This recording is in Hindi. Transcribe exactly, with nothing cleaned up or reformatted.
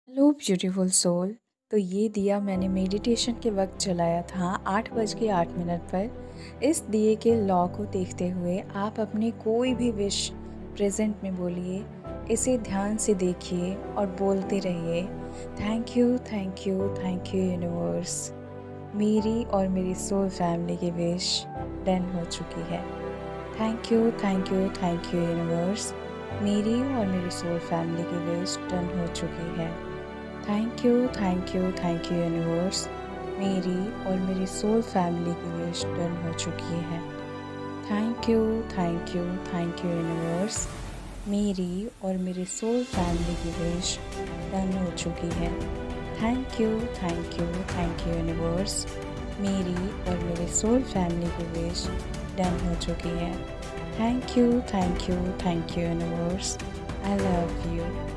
Hello beautiful soul. तो ये दिया मैंने मेडिटेशन के वक्त जलाया था आठ बज के आठ मिनट पर। इस दिए के लॉ को देखते हुए आप अपनी कोई भी विश प्रेजेंट में बोलिए, इसे ध्यान से देखिए और बोलते रहिए, thank you thank you thank you universe. मेरी और मेरी सोल फैमिली की विश डन हो चुकी है। Thank you thank you thank you universe. मेरी और मेरी सोल फैमिली की विश डन हो चुकी है। Thank you thank you thank you universe. मेरी और मेरी सोल फैमिली की विश डन हो चुकी है। Thank you thank you thank you universe. मेरी और मेरी सोल फैमिली की विश डन हो चुकी है। Thank you thank you thank you universe. मेरी और मेरी सोल फैमिली की विश डन हो चुकी है। Thank you thank you thank you universe. I love you.